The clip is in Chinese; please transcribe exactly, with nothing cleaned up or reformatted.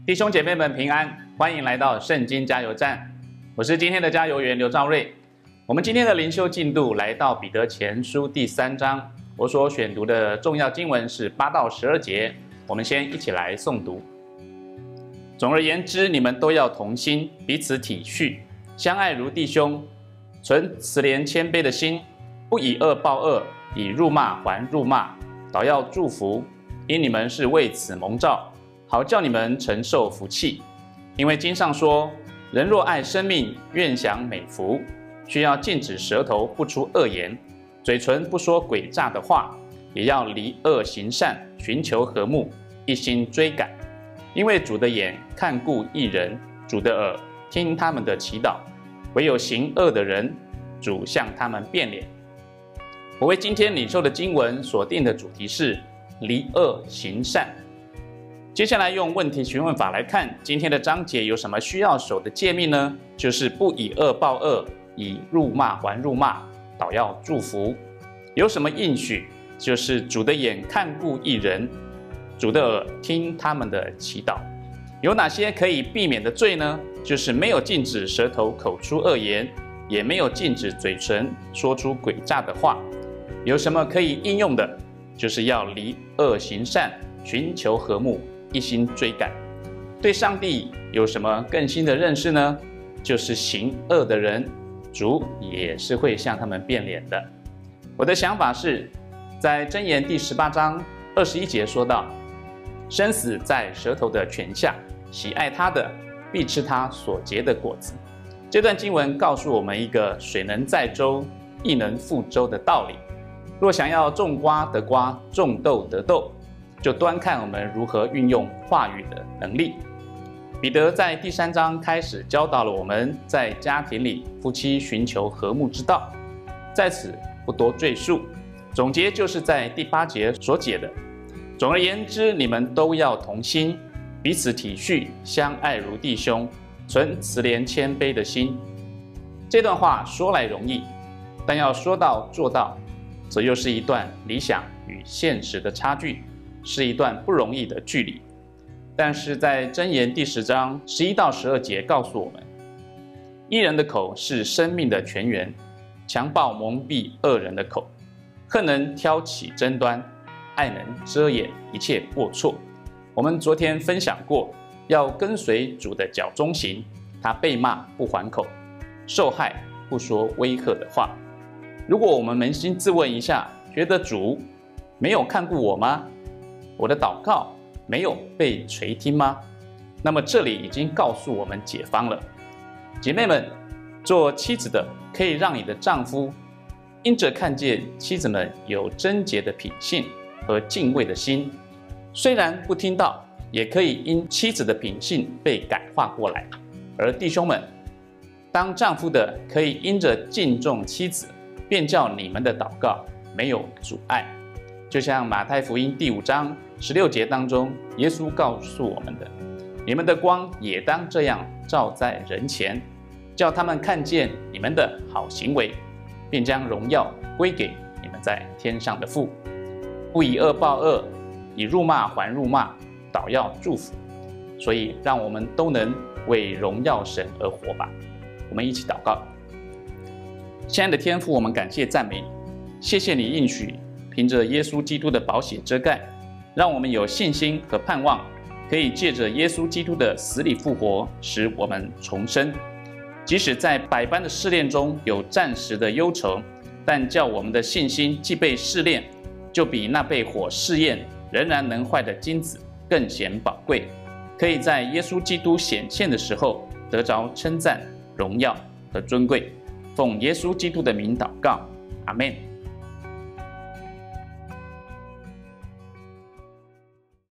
弟兄姐妹们平安，欢迎来到圣经加油站，我是今天的加油员刘兆瑞。我们今天的灵修进度来到彼得前书第三章，我所选读的重要经文是八到十二节，我们先一起来诵读。总而言之，你们都要同心，彼此体恤，相爱如弟兄，存慈怜谦卑的心，不以恶报恶，以辱骂还辱骂，倒要祝福，因你们是为此蒙召，好叫你们承受福气。因为经上说，人若爱生命，愿享美福，需要禁止舌头不出恶言，嘴唇不说诡诈的话，也要离恶行善，寻求和睦，一心追赶。因为主的眼看顾义人，主的耳听他们的祈祷，唯有行恶的人，主向他们变脸。我为今天领受的经文所定的主题是离恶行善。接下来用问题询问法来看今天的章节有什么需要守的诫命呢？就是不以恶报恶，以辱骂还辱骂，倒要祝福。有什么应许？就是主的眼看顾义人，主的耳听他们的祈祷。有哪些可以避免的罪呢？就是没有禁止舌头口出恶言，也没有禁止嘴唇说出诡诈的话。有什么可以应用的？就是要离恶行善，寻求和睦，一心追赶。对上帝有什么更新的认识呢？就是行恶的人，主也是会向他们变脸的。我的想法是，在箴言第十八章二十一节说到，生死在舌头的泉下，喜爱它的，必吃它所结的果子。这段经文告诉我们一个水能载舟，亦能覆舟的道理。若想要种瓜得瓜，种豆得豆，就端看我们如何运用话语的能力。彼得在第三章开始教导了我们在家庭里夫妻寻求和睦之道，在此不多赘述。总结就是在第八节所解的，总而言之，你们都要同心，彼此体恤，相爱如弟兄，存慈怜谦卑的心。这段话说来容易，但要说到做到，则又是一段理想与现实的差距，是一段不容易的距离。但是在箴言第十章十一到十二节告诉我们，义人的口是生命的泉源，强暴蒙蔽恶人的口，恨能挑起争端，爱能遮掩一切过错。我们昨天分享过，要跟随主的脚中行，他被骂不还口，受害不说威吓的话。如果我们扪心自问一下，觉得主没有看顾我吗？我的祷告没有被垂听吗？那么这里已经告诉我们解方了。姐妹们，做妻子的可以让你的丈夫因着看见妻子们有贞洁的品性和敬畏的心，虽然不听到，也可以因妻子的品性被感化过来。而弟兄们，当丈夫的可以因着敬重妻子，便叫你们的祷告没有阻碍。就像马太福音第五章十六节当中，耶稣告诉我们的，你们的光也当这样照在人前，叫他们看见你们的好行为，便将荣耀归给你们在天上的父。不以恶报恶，以辱骂还辱骂，倒要祝福。所以让我们都能为荣耀神而活吧。我们一起祷告。亲爱的天父，我们感谢赞美你，谢谢你应许凭着耶稣基督的宝血遮盖，让我们有信心和盼望，可以借着耶稣基督的死里复活，使我们重生。即使在百般的试炼中有暂时的忧愁，但叫我们的信心既被试炼，就比那被火试验仍然能坏的金子更显宝贵，可以在耶稣基督显现的时候得着称赞、荣耀和尊贵。奉耶稣基督的名祷告，阿们。